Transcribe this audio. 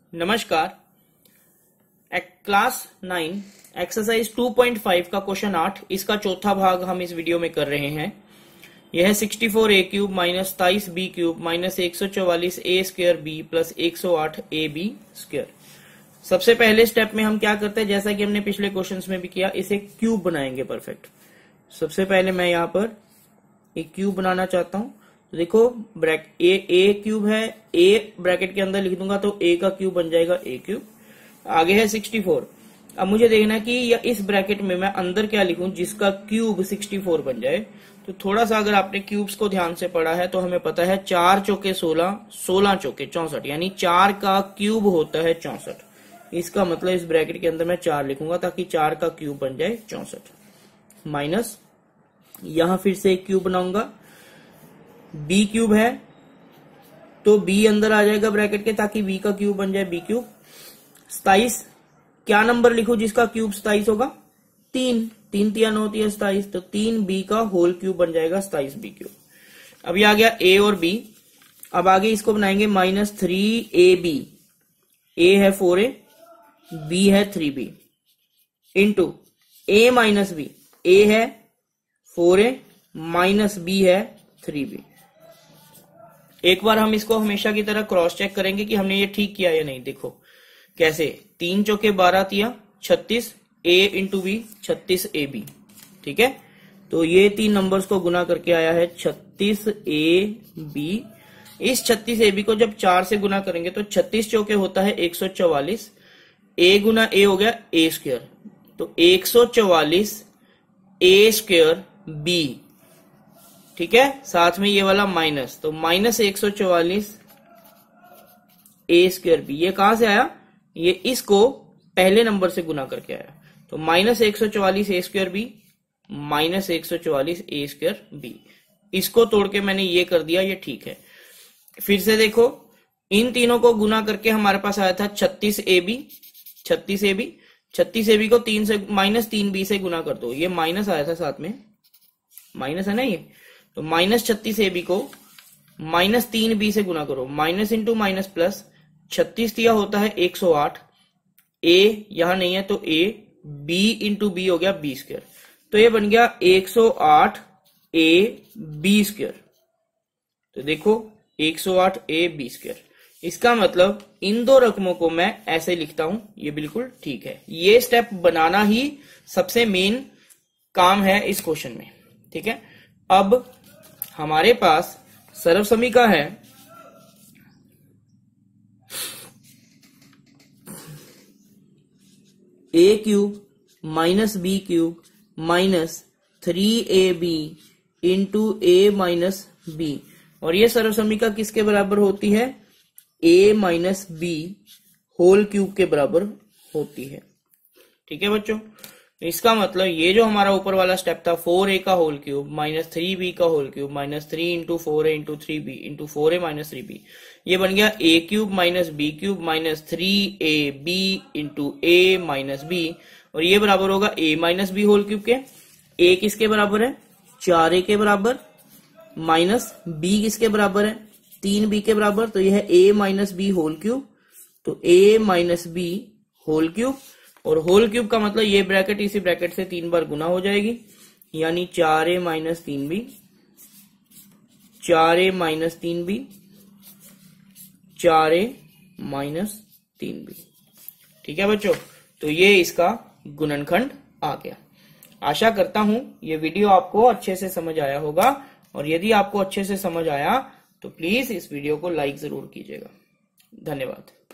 नमस्कार। Class 9 exercise 2.5 का question 8 इसका चौथा भाग हम इस वीडियो में कर रहे हैं। यह है 64a cube minus 27b cube minus 144a square b plus 108ab square. सबसे पहले स्टेप में हम क्या करते हैं, जैसा कि हमने पिछले क्वेश्चंस में भी किया, इसे क्यूब बनाएंगे परफेक्ट। सबसे पहले मैं यहाँ पर एक क्यूब बनाना चाहता हूं। तो देखो ए क्यूब है, ए ब्रैकेट के अंदर लिख दूंगा तो ए का क्यूब बन जाएगा ए क्यूब। आगे है 64। अब मुझे देखना है कि या इस ब्रैकेट में मैं अंदर क्या लिखूं जिसका क्यूब 64 बन जाए। तो थोड़ा सा अगर आपने क्यूब्स को ध्यान से पढ़ा है तो हमें पता है 4 चौके 16, 16 चौके 64, यानी 4 का क्यूब होता है 64। इसका मतलब इस ब्रैकेट के अंदर मैं 4 लिखूंगा ताकि 4 का क्यूब बन जाए 64। माइनस यहां फिर से एक क्यूब बनाऊंगा, बी क्यूब है तो बी अंदर आ जाएगा ब्रैकेट के ताकि बी का क्यूब बन जाए बी क्यूब। 27 क्या नंबर लिखूं जिसका क्यूब 27 होगा? 3 3 होती है 27, तो 3 बी का होल क्यूब बन जाएगा 27 बी क्यूब। अभी आ गया ए और बी। अब आगे इसको बनाएंगे माइनस 3ab। ए है 4a, बी है 3b into a minus b. A है 4a माइनस बी है 3b। एक बार हम इसको हमेशा की तरह क्रॉस चेक करेंगे कि हमने ये ठीक किया या नहीं। देखो कैसे, 3 चौके 12 तिया 36, a इंटू बी 36ab। ठीक है, तो ये 3 नंबर्स को गुना करके आया है 36ab। इस 36ab को जब 4 से गुना करेंगे तो 36 चौके होता है 144। a गुना a हो गया a स्क्वायर, तो 144 a स्क्वायर b। ठीक है, साथ में ये वाला माइनस, तो माइनस 144 ए स्क्वायर बी। ये कहां से आया? ये इसको पहले नंबर से गुना करके आया, तो minus 144 a square b minus 144 a square b. इसको तोड़ के मैंने ये कर दिया, ये ठीक है। फिर से देखो, इन तीनों को गुना करके हमारे पास आया था 36ab। 36ab को 3 से माइनस 3b से गुना कर दो, ये माइनस आया था साथ में, माइनस है ना ये, तो माइनस 36ab को माइनस 3b से गुना करो, माइनस इंटू माइनस प्लस। 36 दिया होता है 108, a यहां नहीं है तो a, b इंटू बी हो गया b स्क्वायर, तो ये बन गया 108 a b स्क्वायर। तो देखो 108 a b स्क्वायर। इसका मतलब इन दो रकमों को मैं ऐसे लिखता हूं, ये बिल्कुल ठीक है। ये स्टेप बनाना ही सबसे मेन काम है इस क्वेश्चन में। ठीक है, अब हमारे पास सर्वसमीका है a cube minus b cube minus 3ab into a minus b, और ये सर्वसमीका किसके बराबर होती है? a माइनस बी होल क्यूब के बराबर होती है। ठीक है बच्चों, इसका मतलब ये जो हमारा ऊपर वाला स्टेप था 4a का होल क्यूब माइनस 3b का whole cube minus 3 into 4a into 3b into 4a minus 3b, ये बन गया a cube minus b cube minus 3ab into a minus b, और ये बराबर होगा a minus b whole cube के। a किसके बराबर है? 4a के बराबर, माइनस b किसके बराबर है? 3b के बराबर, तो यह है a minus b whole cube, तो a minus b whole cube. और होल क्यूब का मतलब ये ब्रैकेट इसी ब्रैकेट से 3 बार गुना हो जाएगी, यानी 4a minus 3b, 4a minus 3b, 4a minus 3b। ठीक है बच्चों, तो ये इसका गुणनखंड आ गया। आशा करता हूं ये वीडियो आपको अच्छे से समझ आया होगा, और यदि आपको अच्छे से समझ आया तो प्लीज इस वीडियो को लाइक जरूर कीजिएगा। धन्यवाद।